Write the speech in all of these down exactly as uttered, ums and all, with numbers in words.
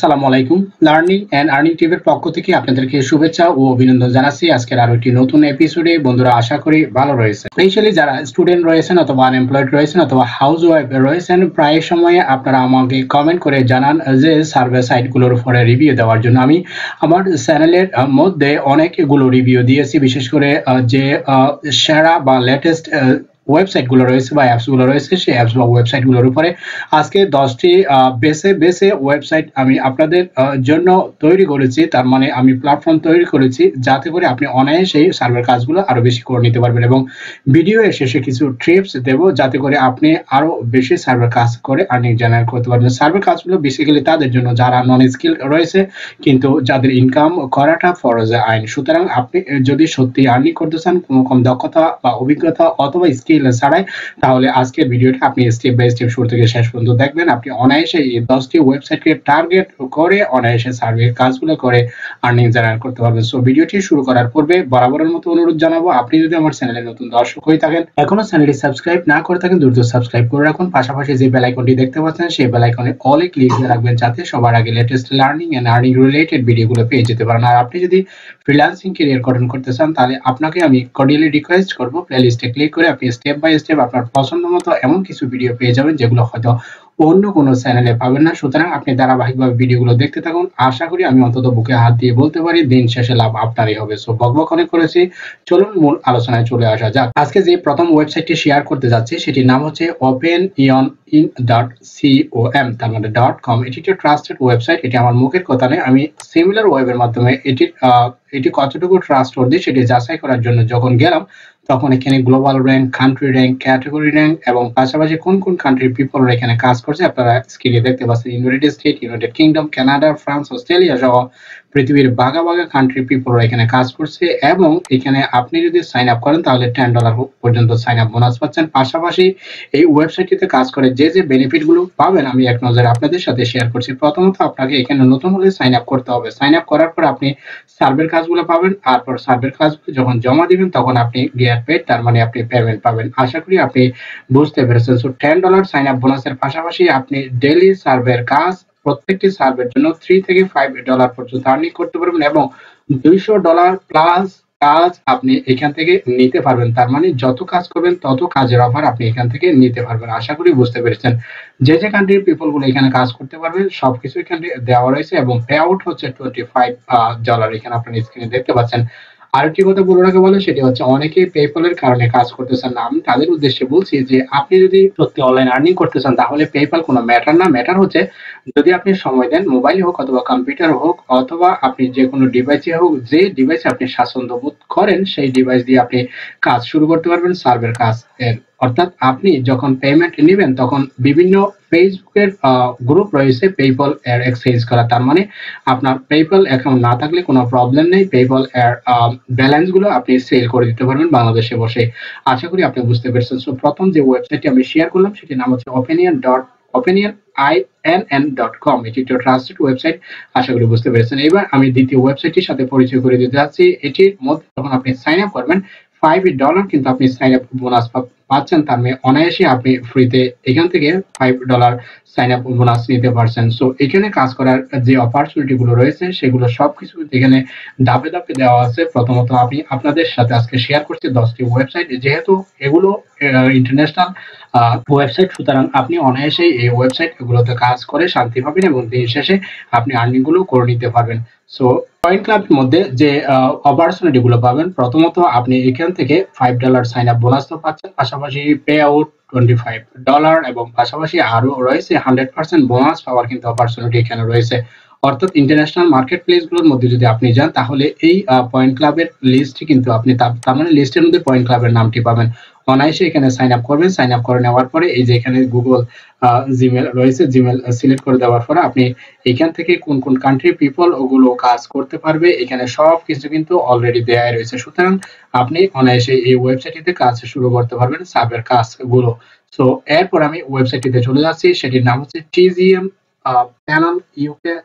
আসসালামু আলাইকুম। Learning and earning টিভির পক্ষ থেকে আপনাদেরকে শুভেচ্ছা ও অভিনন্দন জানাচ্ছি। আজকের আরো একটি নতুন এপিসোডে বন্ধুরা আশা করি ভালো রয়েছে। স্পেশালি যারা স্টুডেন্ট রয়েছেন অথবা আনএমপ্লয়েড রয়েছেন অথবা হাউস ওয়াইফ রয়েছেন, প্রায় সময়ে আপনারা আমাকে কমেন্ট করে জানান যে সার্ভে সাইটগুলোর উপরে রিভিউ দেওয়ার জন্য। আমি আমার চ্যানেলের মধ্যে অনেকগুলো রিভিউ দিয়েছি, বিশেষ করে যে সেরা বা লেটেস্ট ওয়েবসাইটগুলো রয়েছে বা অ্যাপসগুলো রয়েছে, সেই অ্যাপস বা ওয়েবসাইটগুলোর উপরে আজকে দশটি বেসে বেসে ওয়েবসাইট আমি আপনাদের জন্য তৈরি করেছি। তার মানে আমি প্ল্যাটফর্ম তৈরি করেছি যাতে করে আপনি অনায়াসেই সার্ভের কাজগুলো আরো বেশি করে নিতে পারবেন, এবং ভিডিও শেষে কিছু টিপস দেব যাতে করে আপনি আরো বেশি সার্ভের কাজ করে আর্নিং জেনারেট করতে পারবেন। সার্ভের কাজগুলো বেসিক্যালি তাদের জন্য যারা নন স্কিল রয়েছে কিন্তু যাদের ইনকাম করাটা ফরজে আইন। সুতরাং আপনি যদি সত্যি আর্নিং করতে চান কোনো কম দক্ষতা বা অভিজ্ঞতা অথবা স্কিল ছাড়াই, তাহলে আজকের ভিডিওটা আপনি স্টেপ বাই স্টেপ শুরু থেকে শেষ পর্যন্ত দেখবেন। আপনি অনায়াসে এই দশটি ওয়েবসাইটকে টার্গেট করে অনায়াসে সার্ভে কাজগুলো করে আর্নিং জেনারেট করতে পারবেন। সো ভিডিওটি শুরু করার পূর্বে বরাবরের মতো অনুরোধ জানাবো, আপনি যদি আমার চ্যানেলে নতুন দর্শক হয়ে থাকেন, এখনো চ্যানেলটি সাবস্ক্রাইব না করে থাকেন, দ্রুত সাবস্ক্রাইব করে রাখুন। পাশাপাশি যে বেল আইকনটি দেখতে পাচ্ছেন সেই বেল আইকনে অলে ক্লিক করে রাখবেন যাতে সবার আগে latest learning and earning related ভিডিওগুলো পেয়ে যেতে পারেন। আর আপনি যদি ফ্রিল্যান্সিং ক্যারিয়ার গঠন করতে চান, তাহলে আপনাকে আমি কর্ডিয়ালি রিকোয়েস্ট করব প্লেলিস্টে ক্লিক করে আপনি স্টেপ বাই স্টেপ আপনার পছন্দ মতো এমন কিছু ভিডিও পেয়ে যাবেন যেগুলো হয়তো অন্য কোনো চ্যানেলে পাবেন না। সুতরাং আপনি ধারাবাহিকভাবে ভিডিওগুলো দেখতে থাকুন। আশা করি আমি অন্তত বুকে হাত দিয়ে বলতে পারি দিন শেষে লাভ আপনারই হবে। সো বকবক অনেক করেছি, চলুন মূল আলোচনায় চলে আসা যাক। আজকে যে প্রথম ওয়েবসাইটটি শেয়ার করতে যাচ্ছি সেটির নাম হচ্ছে opinion in dot com, তার মানে ডট কম। এটি একটি ট্রাস্টেড ওয়েবসাইট। এটি আমার মুখের কথা নয়, আমি সিমিলার ওয়েবের মাধ্যমে এটির এটি কতটুকু ট্রাস্টওয়ার্দি সেটি যাচাই করার জন্য যখন গেলাম, তখন এখানে global rank, country rank, category rank এবং পাশাপাশি কোন কোন কান্ট্রির পিপলরা এখানে কাজ করছে আপনারা স্ক্রিনে দেখতে পাচ্ছেন। United State, United Kingdom, Canada, France, Australia সহ পৃথিবীর বাঘা বাঘা কান্ট্রি পিপলরা এখানে কাজ করছে, এবং এখানে আপনি যদি সাইন আপ করেন তাহলে টেন ডলার পর্যন্ত সাইন আপ বোনাস পাচ্ছেন। পাশাপাশি এই ওয়েবসাইটটিতে কাজ করে যে যে বেনিফিটগুলো পাবেন আমি এক নজরে আপনাদের সাথে শেয়ার করছি। প্রথমত আপনাকে এখানে নতুন হলে সাইন আপ করতে হবে। সাইন আপ করার পর আপনি সার্ভের কাজগুলো পাবেন, আর পর সার্ভের কাজগুলো যখন জমা দিবেন তখন আপনি গেট পেড, তার মানে আপনি পেমেন্ট পাবেন। আশা করি আপনি বুঝতে পেরেছেন। So ten dollar sign up বোনাসের পাশাপাশি আপনি ডেইলি সার্ভের কাজ প্রত্যেকটি সার্ভের জন্য থ্রি থেকে ফাইভ ডলার পর্যন্ত আর্নিং করতে পারবেন, এবং দুইশো ডলার প্লাস কাজ আপনি এখান থেকে নিতে পারবেন। তার মানে যত কাজ করবেন তত কাজের অফার আপনি এখান থেকে নিতে পারবেন। আশা করি বুঝতে পেরেছেন। যে যে কান্ট্রির পিপল গুলো এখানে কাজ করতে পারবেন সবকিছু এখানে দেওয়া রয়েছে, এবং পে আউট হচ্ছে টোয়েন্টি ফাইভ ডলার। এখানে আপনার স্ক্রিনে দেখতে পাচ্ছেন। আরেকটি কথা বলে রাখা বলে সেটি হচ্ছে অনেকেই পেপ্যালের কারণে কাজ করতে চান না। আমি তাদের উদ্দেশ্যে বলছি যে আপনি যদি সত্যি অনলাইন আর্নিং করতে চান তাহলে পেপ্যাল কোনো ম্যাটার না। ম্যাটার হচ্ছে যদি আপনি সময় দেন, মোবাইল হোক অথবা কম্পিউটার হোক অথবা আপনি যে কোনো ডিভাইসে হোক, যে ডিভাইসে আপনি স্বাচ্ছন্দ্য বোধ করেন সেই ডিভাইস দিয়ে আপনি কাজ শুরু করতে পারবেন সার্ভের কাজ এর। অর্থাৎ আপনি যখন পেমেন্ট নেবেন তখন বিভিন্ন ফেসবুকের গ্রুপ রয়েছে পেপ্যাল এর এক্সচেঞ্জ করা। তার মানে আপনার পেপ্যাল অ্যাকাউন্ট না থাকলে কোনো প্রবলেম নেই, পেপ্যাল এর ব্যালেন্স গুলো আপনি সেল করে দিতে পারবেন বাংলাদেশে বসে। আশা করি আপনি বুঝতে পেরেছেন। সো প্রথম যে ওয়েবসাইটটি আমি শেয়ার করলাম সেটির নাম হচ্ছে opinion dot opinion I N N dot com. এটি একটা ট্রাস্টেড ওয়েবসাইট, আশা করি বুঝতে পেরেছেন। এবার আমি দ্বিতীয় ওয়েবসাইটটির সাথে পরিচয় করে দিতে যাচ্ছি। এটির মধ্যে যখন আপনি সাইন আপ করবেন ফাইভ ডলার কিন্তু আপনি সাইন আপ বোনাস পাচ্ছেন। তার মানে অনায়াসে আপনি ফ্রিতে এখান থেকে five dollar sign up bonus নিতে পারছেন। সো এখানে কাজ করার যে অপরচুনিটি গুলো রয়েছে সেগুলো সবকিছু এখানে ধাপে ধাপে দেওয়া আছে। প্রথমত আমি আপনাদের সাথে আজকে শেয়ার করছি দশটি ওয়েবসাইট, যেহেতু এগুলো ইন্টারন্যাশনাল ওয়েবসাইট, সুতরাং আপনি অনায়াসেই এই ওয়েবসাইট এগুলোতে কাজ করে শান্তি পাবেন এবং দিন শেষে আপনি আর্নিং গুলো করে নিতে পারবেন। সো পয়েন্ট ক্লাবের মধ্যে যে অপরচুনিটি গুলো পাবেন, প্রথমত আপনি এখান থেকে five dollar sign up bonus তো পাচ্ছেন, পাশাপাশি pay out twenty five dollar, এবং পাশাপাশি আরো রয়েছে হান্ড্রেড পার্সেন্ট বোনাস পাওয়ার কিন্তু অপরচুনিটি এখানে রয়েছে। অর্থাৎ ইন্টারন্যাশনাল মার্কেট প্লেস গুলোর মধ্যে যদি আপনি যান তাহলে এই পয়েন্ট ক্লাবের লিস্ট কিন্তু আপনি তার মানে লিস্টের মধ্যে পয়েন্ট ক্লাবের নামটি পাবেন। অনায়াসে এখানে সাইন আপ করবেন। সাইন আপ করে নেওয়ার পরে এই যে এখানে গুগল জিমেল রয়েছে, জিমেল সিলেক্ট করে দেওয়ার পরে আপনি এখান থেকে কোন কোন কান্ট্রি পিপল ওগুলো কাজ করতে পারবে এখানে সব কিছু কিন্তু অলরেডি দেয়া রয়েছে। সুতরাং আপনি অনায়াসে এই ওয়েবসাইটটিতে কাজ শুরু করতে পারবেন সার্ভের কাজগুলো। সো এরপর আমি ওয়েবসাইটটিতে চলে যাচ্ছি, সেটির নাম হচ্ছে TGM panel UK,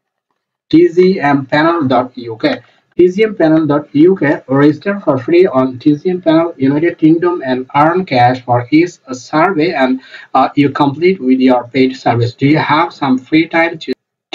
TGM panel dot UK. T Z M panel dot U K, register for free on T Z M panel United Kingdom and earn cash for each survey and uh, you complete with your paid service. Do you have some free time to T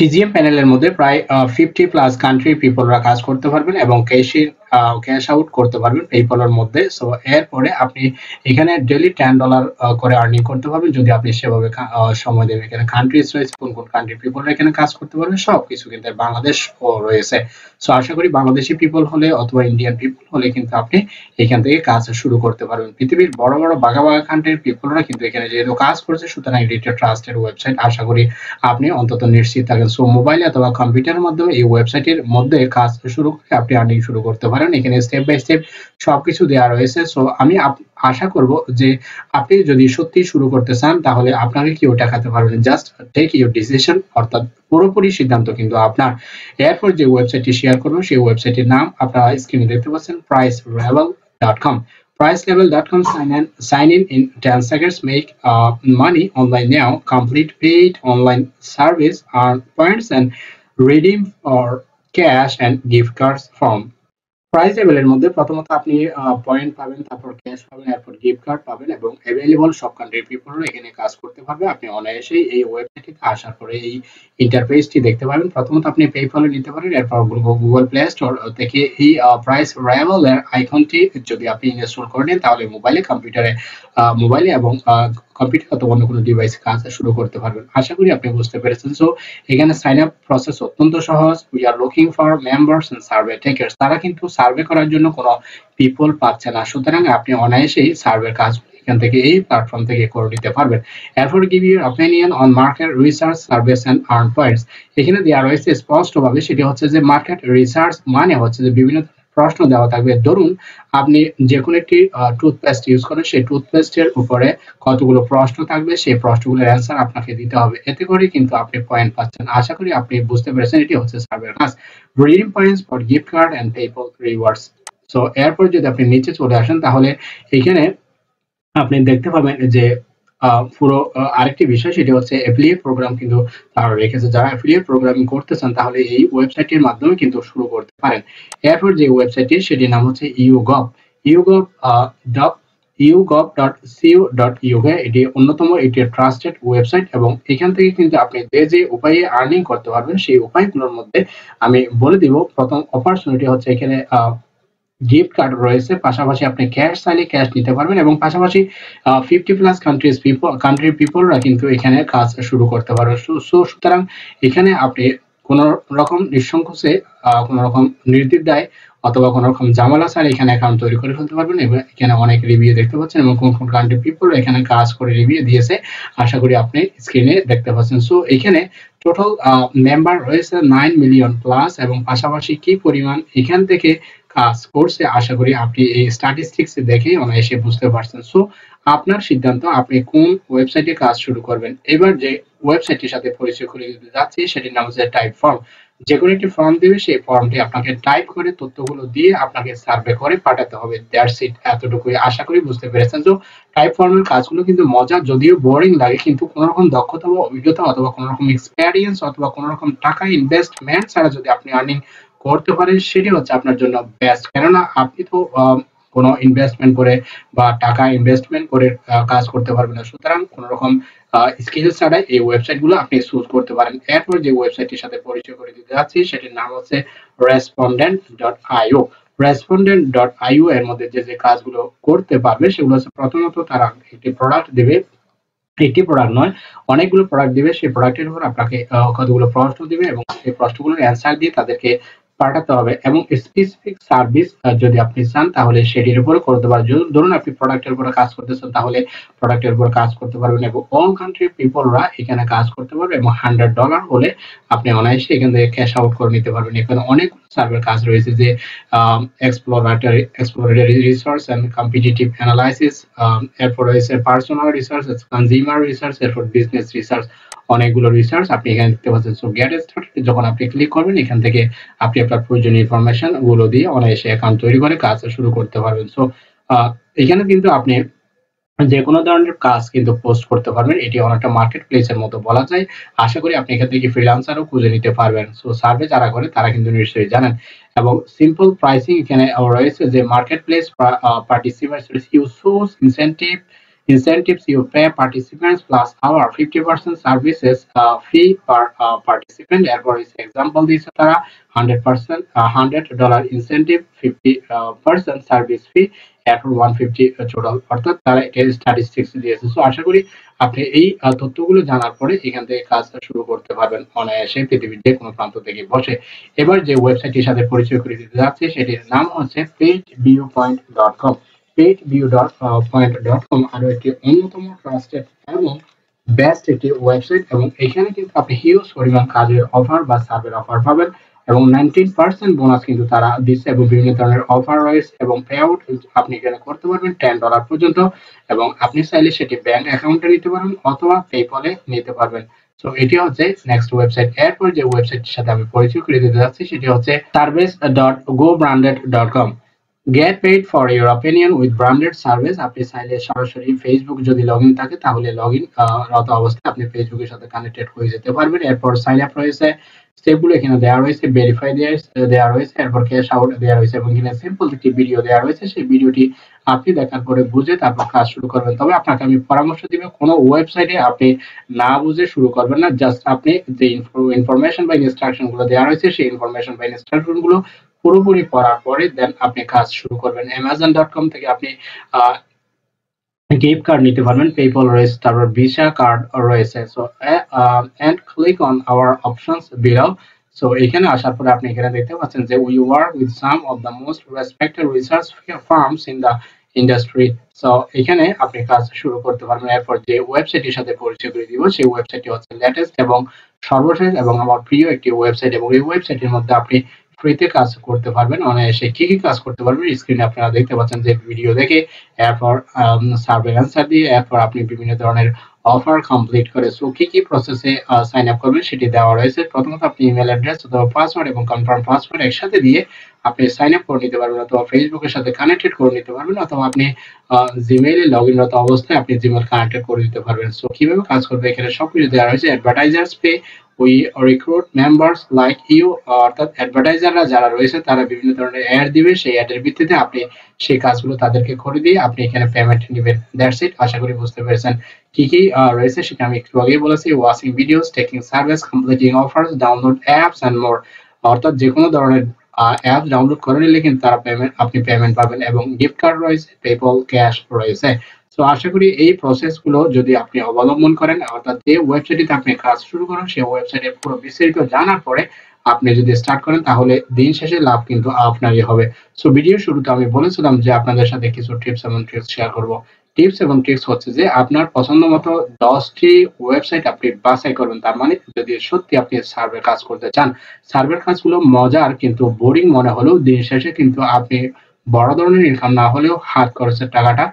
TGM প্যানেলের মধ্যে প্রায় fifty plus country পিপলরা কাজ করতে পারবেন এবং cash cash out করতে পারবেন পেপ্যালের মধ্যে। সো এরপরে আপনি এখানে ডেইলি টেন ডলার করে আর্নিং করতে পারবেন যদি আপনি সেভাবে সময় দেবেন। এখানে কান্ট্রিজ রয়েছে, কোন কোন কান্ট্রি পিপলরা এখানে কাজ করতে পারবেন সবকিছু, কিন্তু বাংলাদেশও রয়েছে। সো আশা করি বাংলাদেশি পিপল হলে অথবা ইন্ডিয়ান পিপল হলে কিন্তু আপনি এখান থেকে কাজ শুরু করতে পারবেন। পৃথিবীর বড় বড় বাঘা বাঘা কান্ট্রির পিপলরা কিন্তু এখানে যেহেতু কাজ করছে, সুতরাং এটি একটা ট্রাস্টেড ওয়েবসাইট। আশা করি আপনি অন্তত নিশ্চিত থাকেন। সো মোবাইলে অথবা কম্পিউটারের মাধ্যমে এই ওয়েবসাইটের মধ্যে কাজ শুরু করে আপনি আর্নিং শুরু করতে পারেন। এখানে স্টেপ বাই স্টেপ সবকিছু দেওয়া রয়েছে। সো আমি আশা করব যে আপনি যদি সত্যি শুরু করতে চান তাহলে আপনাকে কেউ টাকাতে পারবেন। জাস্ট টেক ইউর ডিসিশন, অর্থাৎ পুরোপুরি সিদ্ধান্ত কিন্তু আপনার। এরপর যে ওয়েবসাইটটি শেয়ার করবো সেই ওয়েবসাইটের নাম আপনারা স্ক্রিনে দেখতে পাচ্ছেন, price level dot com. price level dot com. Sign in, sign in in ten seconds. Make uh, money online now. Complete paid online service, earn points, and redeem for cash and gift cards from price লেভেলের মধ্যে প্রথমত আপনি point পাবেন, তারপর cash পাবেন, এরপর gift card পাবেন এবং অ্যাভেলেবল সব কান্ট্রির পিপলরা এখানে কাজ করতে পারবে। আপনি অনায়াসেই এই ওয়েবসাইটে আসার পরে এই ইন্টারফেসটি দেখতে পাবেন। প্রথমত আপনি পেপ্যালে নিতে পারেন, এরপর গুগল প্লে স্টোর থেকে এই প্রাইস লেভেলের আইকনটি যদি আপনি ইনস্টল করে নেন তাহলে মোবাইলে, কম্পিউটারে, মোবাইলে এবং কম্পিউটার অথবা অন্য কোনো ডিভাইসে কাজ শুরু করতে পারবেন। আশা করি আপনি বুঝতে পেরেছেন। সো এখানে সাইন আপ প্রসেস অত্যন্ত সহজ। We are looking for members and survey takers. তারা কিন্তু সার্ভে করার জন্য কোনো পিপল পাচ্ছে না, সুতরাং আপনি অনায়াসেই সার্ভের কাজ এখান থেকে এই প্ল্যাটফর্ম থেকে করে নিতে পারবেন। এরপর give your opinion on market research service and earn points. এখানে দেওয়া রয়েছে স্পষ্টভাবে, সেটি হচ্ছে যে মার্কেট রিসার্চ মানে হচ্ছে যে বিভিন্ন প্রশ্ন দেওয়া থাকবে। ধরুন আপনি যে কোনো একটি টুথপেস্ট ইউজ করেন, সেই টুথপেস্টের উপরে কতগুলো প্রশ্ন থাকবে, সেই প্রশ্নগুলোর অ্যান্সার আপনাকে দিতে হবে। এতে করে কিন্তু আপনি পয়েন্ট পাচ্ছেন। আশা করি আপনি বুঝতে পেরেছেন, এটি হচ্ছে সার্ভের কাজ। Redeem points for gift card and PayPal rewards. So এরপর যদি আপনি নিচে চলে আসেন তাহলে এখানে আপনি দেখতে পাবেন যে পুরো আরেকটি বিষয়, সেটি হচ্ছে অ্যাফিলিয়েট প্রোগ্রাম কিন্তু তারা রেখেছে। যারা অ্যাফিলিয়েট প্রোগ্রামিং করতে চান তাহলে এই ওয়েবসাইটের মাধ্যমে কিন্তু শুরু করতে পারেন। এরপর যে ওয়েবসাইটটি সেটির নাম হচ্ছে YouGov. YouGov dot YouGov dot C O dot UK. এটি অন্যতম, এটি ট্রাস্টেড ওয়েবসাইট এবং এখান থেকে কিন্তু আপনি যে যে উপায়ে আর্নিং করতে পারবেন সেই উপায়গুলোর মধ্যে আমি বলে দিব। প্রথম অপরচুনিটি হচ্ছে এখানে গিফট কার্ড রয়েছে, পাশাপাশি আপনি ক্যাশ চাইলে ক্যাশ নিতে পারবেন এবং পাশাপাশি ফিফটি প্লাস কান্ট্রিজ পিপল কান্ট্রির পিপলরা কিন্তু এখানে কাজ শুরু করতে পারবে। সো সুতরাং এখানে আপনি কোন রকম নিঃসংকোচে কোন রকম নির্দ্বিধায় অথবা কোন রকম ঝামেলা ছাড়া এখানে অ্যাকাউন্ট তৈরি করে ফেলতে পারবেন এবং এখানে অনেক রিভিউ দেখতে পাচ্ছেন এবং কোন কোন কান্ট্রি পিপল এখানে কাজ করে রিভিউ দিয়েছে আশা করি আপনি স্ক্রিনে দেখতে পাচ্ছেন। সো এখানে টোটাল মেম্বার রয়েছে নাইন মিলিয়ন প্লাস এবং পাশাপাশি কি পরিমাণ এখান থেকে কাজ করছে আশা করি আপনি এই স্ট্যাটিস্টিক্স দেখেই অনায়াসে বুঝতে পারছেন। সো আপনার সিদ্ধান্ত, আপনি কোন ওয়েবসাইটে কাজ শুরু করবেন। এবার যে ওয়েবসাইটের সাথে পরিচয় করে দিতে যাচ্ছি সেটির নাম হচ্ছে টাইপ ফর্ম। যে কোনো একটি ফর্ম দিবে, সেই ফর্মটি আপনাকে টাইপ করে তথ্যগুলো দিয়ে আপনাকে সার্ভে করে পাঠাতে হবে। দ্যাটস ইট, এতটুকুই। আশা করি বুঝতে পেরেছেন। তো টাইপ ফর্মের কাজগুলো কিন্তু মজা, যদিও বোরিং লাগে, কিন্তু কোনো রকম দক্ষতা বা অভিজ্ঞতা অথবা কোনো রকম এক্সপেরিয়েন্স অথবা কোনো রকম টাকা ইনভেস্টমেন্ট ছাড়া যদি আপনি আর্নিং করতে পারেন সেটি হচ্ছে আপনার জন্য বেস্ট। কেননা আপনি তো কোনো ইনভেস্টমেন্ট করে বা টাকা ইনভেস্টমেন্ট করে কাজ করতে পারবেন না, সুতরাং কোনো রকম স্কিল ছাড়াই এই ওয়েবসাইটগুলো আপনি চুজ করতে পারেন। এরপর যে ওয়েবসাইটটির সাথে পরিচয় করে দিতে যাচ্ছি সেটির নাম হচ্ছে respondent dot IO. Respondent dot IO এর মধ্যে যে যে কাজগুলো করতে পারবে সেগুলো হচ্ছে, প্রথমত তারা একটি প্রোডাক্ট দিবে, একটি প্রোডাক্ট নয় অনেকগুলো প্রোডাক্ট দিবে, সেই প্রোডাক্টের উপর আপনাকে কতগুলো প্রশ্ন দিবে এবং সেই প্রশ্নগুলোর অ্যান্সার দিয়ে তাদেরকে পাঠাতে হবে এবং স্পেসিফিক সার্ভিস যদি আপনি চান তাহলে সেটির উপরে করতে পারবেন। ধরুন আপনি প্রোডাক্টের উপরে কাজ করতেছেন তাহলে প্রোডাক্টের উপর কাজ করতে পারবেন এবং অল কান্ট্রি পিপলরা এখানে কাজ করতে পারবে এবং হান্ড্রেড ডলার হলে আপনি অনায়াসে এখান থেকে ক্যাশ আউট করে নিতে পারবেন। এখানে অনেক সার্ভের কাজ রয়েছে, যে exploratory exploratory research and competitive analysis, এরপর রয়েছে পার্সোনাল রিসার্চ, কনজিউমার রিসার্চ, এরপর বিজনেস রিসার্চ, অনেকগুলো রিসার্চ আপনি এখানে দেখতে পাচ্ছেন। সো গেট স্টার্টেড যখন আপনি ক্লিক করবেন এখান থেকে আপনি আপনার প্রয়োজনীয় ইনফরমেশন গুলো দিয়ে অনায়াসে অ্যাকাউন্ট তৈরি করে কাজ শুরু করতে পারবেন। সো এখানে কিন্তু আপনি যে কোনো ধরনের কাজ কিন্তু পোস্ট করতে পারবেন। এটি অনেকটা মার্কেট প্লেসের মতো বলা যায়। আশা করি আপনি এখান থেকে ফ্রিল্যান্সারও খুঁজে নিতে পারবেন। সো সার্ভে যারা করে তারা কিন্তু নিশ্চয়ই জানেন এবং সিম্পল প্রাইসিং এখানে রয়েছে, যে market place participates you source incentive incentives you pay participants plus our fifty percent services uh, fee per uh, participant এরপর এক্সাম্পল দিয়েছে তারা hundred percent hundred dollar incentive fifty percent service fee এরপর one fifty total অর্থাৎ তারা এটা statistics দিয়েছে। So আশা করি আপনি এই আহ, তথ্যগুলো জানার পরে এখান থেকে কাজটা শুরু করতে পারবেন অনায়াসে পৃথিবীর যে কোনো প্রান্ত থেকে বসে। এবার যে ওয়েবসাইটটির সাথে পরিচয় করে দিতে যাচ্ছি সেটির নাম হচ্ছে page view point dot com. Page view point dot com আরো একটি অন্যতম ট্রাস্টেড এবং বেস্ট একটি ওয়েবসাইট এবং এখানে কিন্তু আপনি হিউজ পরিমাণ কাজের অফার বা সার্ভের অফার পাবেন এবং নাইনটিন পার্সেন্ট বোনাস কিন্তু তারা দিচ্ছে এবং বিভিন্ন ধরনের অফার রয়েছে এবং পে আউট আপনি এখানে করতে পারবেন টেন ডলার পর্যন্ত এবং আপনি চাইলে সেটি ব্যাংক অ্যাকাউন্টে নিতে পারবেন অথবা পেপলে নিতে পারবেন। সো এটি হচ্ছে নেক্সট ওয়েবসাইট। এরপর যে ওয়েবসাইটের সাথে আমি পরিচয় করে দিতে যাচ্ছি সেটি হচ্ছে service dot go branded dot com. Get paid for your opinion with branded service. আপনি চাইলে সরাসরি ফেসবুক যদি লগ ইন থাকে তাহলে লগ ইন রত অবস্থায় আপনি ফেসবুকের সাথে কানেক্টেড হয়ে যেতে পারবেন। এরপর সাইন আপ রয়েছে, স্টেপগুলো এখানে দেওয়া রয়েছে, ভেরিফাই দেওয়া রয়েছে, এরপর ক্যাশ আউট দেওয়া রয়েছে এবং এখানে সিম্পল একটি ভিডিও দেওয়া রয়েছে। সেই ভিডিওটি আপনি দেখার পরে বুঝে তারপর কাজ শুরু করবেন। তবে আপনাকে আমি পরামর্শ দিব কোনো ওয়েবসাইটে আপনি না বুঝে শুরু করবেন না। জাস্ট আপনি যে ইনফরমেশন বা ইনস্ট্রাকশন গুলো দেওয়া রয়েছে সেই ইনফরমেশন বা ইনস্ট্রাকশন গুলো পুরোপুরি পড়ার পরে দেন আপনি কাজ শুরু করবেন। অ্যামাজন ডট কম থেকে আপনি আহ গিফট কার্ড নিতে পারবেন, পেপল রয়েছে, তারপর ভিসা কার্ড রয়েছে। So and click on our options below. So এখানে আসার পরে আপনি এখানে দেখতে পাচ্ছেন যে we work with some of the most respected research firms in the industry. So এখানে আপনি কাজ শুরু করতে পারবেন। এরপর যে ওয়েবসাইটের সাথে পরিচয় করে দিব সেই ওয়েবসাইটটি হচ্ছে লেটেস্ট এবং সর্বশেষ এবং আমার প্রিয় একটি ওয়েবসাইট এবং এই ওয়েবসাইটের মধ্যে আপনি ফ্রিতে কাজ করতে পারবেন অনায়াসে। কি কি কাজ করতে পারবেন স্ক্রিনে আপনারা দেখতে পাচ্ছেন যে ভিডিও দেখে, এরপর সার্ভে অ্যান্সার দিয়ে, এরপর আপনি বিভিন্ন ধরনের অফার কমপ্লিট করে সো কি কি প্রসেসে সাইন আপ করবেন সেটি দেওয়া রয়েছে। প্রথমত আপনি ইমেল অ্যাড্রেস অথবা পাসওয়ার্ড এবং কনফার্ম পাসওয়ার্ড একসাথে দিয়ে আপনি সাইন আপ করে নিতে পারবেন অথবা ফেসবুকের সাথে কানেক্টেড করে নিতে পারবেন অথবা আপনি জিমেইলে লগ ইনরত অবস্থায় আপনি জিমেল কানেক্টেড করে দিতে পারবেন। সো কিভাবে কাজ করবে এখানে সবকিছু দেওয়া রয়েছে। Advertisers pay we recruit members like you, অর্থাৎ অ্যাডভার্টাইজাররা যারা রয়েছে তারা বিভিন্ন ধরনের অ্যাড দিবে, সেই অ্যাডের ভিত্তিতে আপনি সেই কাজগুলো তাদেরকে করে দিয়ে আপনি এখানে পেমেন্ট নেবেন। That's it. আশা করি বুঝতে পেরেছেন কি কি রয়েছে সেটা আমি একটু আগেই বলেছি। Watching videos, taking service, completing offers, download apps and more. অর্থাৎ যে কোনো ধরনের অ্যাপ ডাউনলোড করে নিলে কিন্তু তারা পেমেন্ট আপনি পেমেন্ট পাবেন এবং গিফট কার্ড রয়েছে, পেপল, ক্যাশ রয়েছে। সো আশা করি এই প্রসেসগুলো যদি আপনি অবলম্বন করেন অর্থাৎ যে ওয়েবসাইটে আপনি কাজ শুরু করেন সেই ওয়েবসাইটের পুরো বিস্তারিত জানার পরে আপনি যদি স্টার্ট করেন তাহলে দিন শেষে লাভ কিন্তু আপনারই হবে। সো ভিডিও শুরুতে আমি বলেছিলাম যে আপনাদের সাথে কিছু টিপস এবং ট্রিক্স শেয়ার করব। টিপস এবং ট্রিক্স হচ্ছে যে আপনার পছন্দ মতো দশটি ওয়েবসাইট আপনি বাছাই করবেন। তার মানে যদি সত্যি আপনি সার্ভের কাজ করতে চান, সার্ভের কাজগুলো মজার কিন্তু বোরিং মনে হলেও দিন শেষে কিন্তু আপনি বড় ধরনের ইনকাম না হলেও হাত খরচের টাকাটা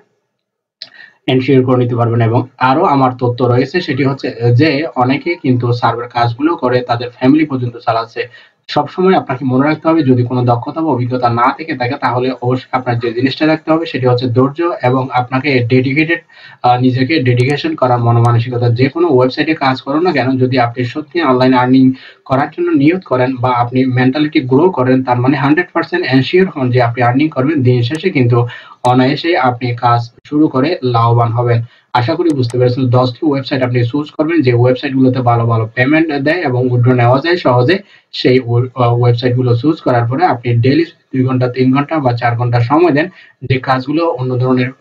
এনশিওর করে নিতে পারবেন। এবং আরো আমার তথ্য রয়েছে সেটি হচ্ছে যে অনেকে কিন্তু সার্ভের কাজগুলো করে তাদের ফ্যামিলি পর্যন্ত চালাচ্ছে। সবসময় আপনাকে মনে রাখতে হবে যদি কোনো দক্ষতা বা অভিজ্ঞতা না থেকে থাকে তাহলে অবশ্যই আপনার যে জিনিসটা রাখতে হবে সেটি হচ্ছে ধৈর্য এবং আপনাকে ডেডিকেটেড নিজেকে ডেডিকেশন করার মনোমানসিকতা। যে কোনো ওয়েবসাইটে কাজ করুন না কেন যদি আপনি সত্যি অনলাইন আর্নিং করার জন্য নিয়ত করেন বা আপনি মেন্টালিটি গ্রো করেন তার মানে হান্ড্রেড পার্সেন্ট এনশিওর হন যে আপনি আর্নিং করবেন, দিন শেষে কিন্তু অনায়াসে আপনি কাজ শুরু করে লাভবান হবেন। আশা করি বুঝতে পেরেছেন। দশটি ওয়েবসাইট আপনি চুজ করবেন যে ওয়েবসাইটগুলোতে ভালো ভালো পেমেন্ট দেয় এবং উইথড্র নেওয়া যায় সহজে। সেই ওয়েবসাইটগুলো চুজ করার পরে আপনি ডেইলি দুই ঘন্টা তিন ঘন্টা বা চার ঘন্টা সময় দেন যে কাজগুলো অন্য ধরনের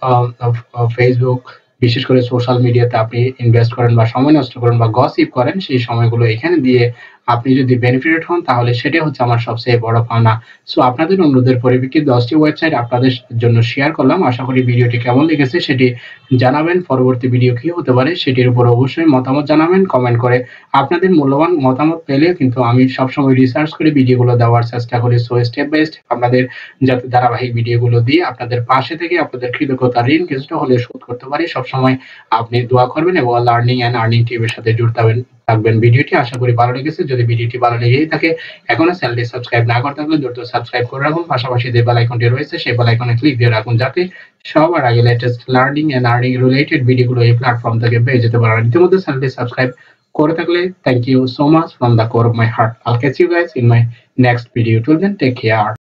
ফেসবুক বিশেষ করে সোশ্যাল মিডিয়াতে আপনি ইনভেস্ট করেন বা সময় নষ্ট করেন বা গসিপ করেন সেই সময়গুলো এখানে দিয়ে আপনি যদি বেনিফিটেড হন তাহলে সেটাই হচ্ছে আমার সবচেয়ে বড় পাওনা। সো আপনাদের অনুরোধের পরিপ্রেক্ষিতে দশটি ওয়েবসাইট আপনাদের জন্য শেয়ার করলাম। আশা করি ভিডিওটি কেমন লেগেছে সেটি জানাবেন। পরবর্তী ভিডিও কি হতে পারে সেটির উপর অবশ্যই মতামত জানাবেন কমেন্ট করে। আপনাদের মূল্যবান মতামত পেলে কিন্তু আমি সবসময় রিসার্চ করে ভিডিওগুলো দেওয়ার চেষ্টা করি। সো স্টেপ বাই স্টেপ আপনাদের যাতে ধারাবাহিক ভিডিওগুলো দিয়ে আপনাদের পাশে থেকে আপনাদের কৃতজ্ঞতা ঋণ কিছুটা হলে শোধ করতে পারি সবসময় আপনি দোয়া করবেন এবং লার্নিং অ্যান্ড আর্নিং টিমের সাথে জুড়ে থাকবেন। ভিডিওটি আশা করি ভালো লেগেছে। যদি ভিডিওটি ভালো লেগেই থাকে এখনো চ্যানেলটি সাবস্ক্রাইব না করতে থাকলে দ্রুত সাবস্ক্রাইব করে রাখুন। পাশাপাশি যে বেল আইকনটি রয়েছে সেই বেল আইকনে ক্লিক দিয়ে রাখুন যাতে সবার আগে latest learning and earning related ভিডিওগুলো এই প্ল্যাটফর্ম থেকে পেয়ে যেতে পারেন। ইতিমধ্যে চ্যানেলটি সাবস্ক্রাইব করে থাকলে thank you so much from the core of my heart. I'll catch you guys in my next video. Till then take care.